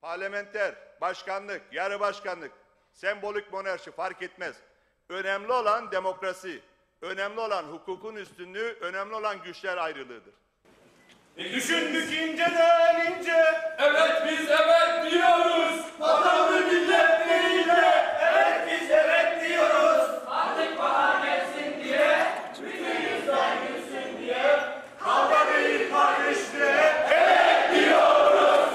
parlamenter, başkanlık, yarı başkanlık, sembolik monarşi fark etmez. Önemli olan demokrasi, önemli olan hukukun üstünlüğü, önemli olan güçler ayrılığıdır. Düşündük inceden ince, Evet biz evet diyoruz. vatanı millet değil de, evet biz evet diyoruz. Artık bahar gelsin diye, Bütün yüzler gülsün diye, kavga değil kardeşliğe, evet diyoruz.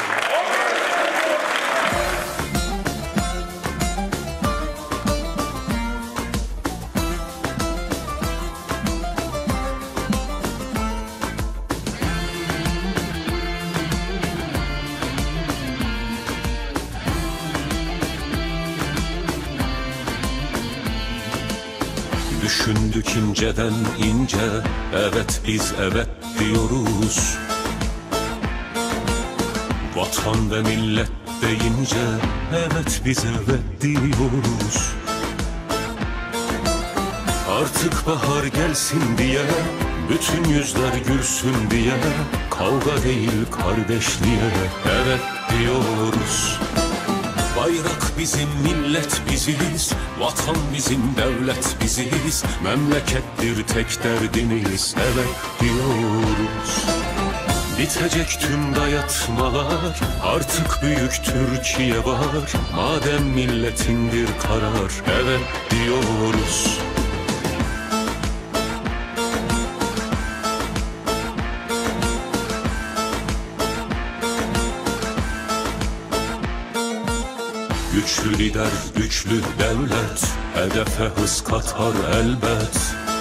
Düşündük inceden ince, evet biz evet diyoruz. Vatan ve millet deyince, evet biz evet diyoruz. Artık bahar gelsin diye, bütün yüzler gülsün diye, kavga değil kardeşliğe, evet diyoruz. Bayrak bizim, millet biziz, vatan bizim, devlet biziz, memlekettir tek derdimiz, evet diyoruz. Bitecek tüm dayatmalar, artık büyük Türkiye var, madem milletindir karar, evet diyoruz. Güçlü lider, güçlü devlet, hedefe hız katar elbet.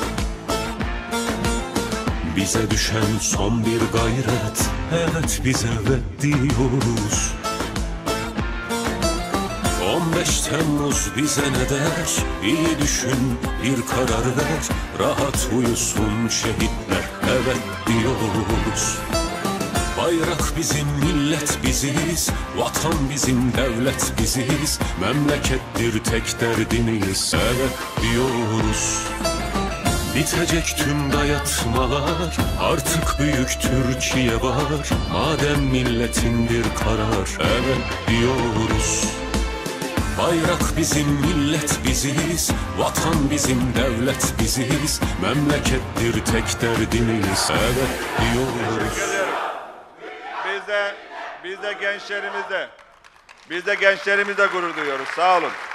Bize düşen son bir gayret, evet biz evet diyoruz. 15 Temmuz bize ne der, iyi düşün bir karar ver, rahat uyusun şehitler, evet diyoruz. Bayrak bizim, millet biziz, vatan bizim, devlet biziz, memlekettir tek derdimiz, evet diyoruz. Bitecek tüm dayatmalar, artık büyük Türkiye var, madem milletindir karar, evet diyoruz. Bayrak bizim, millet biziz, vatan bizim, devlet biziz, memlekettir tek derdimiz, evet diyoruz. Biz de gençlerimizle gurur duyuyoruz. Sağ olun.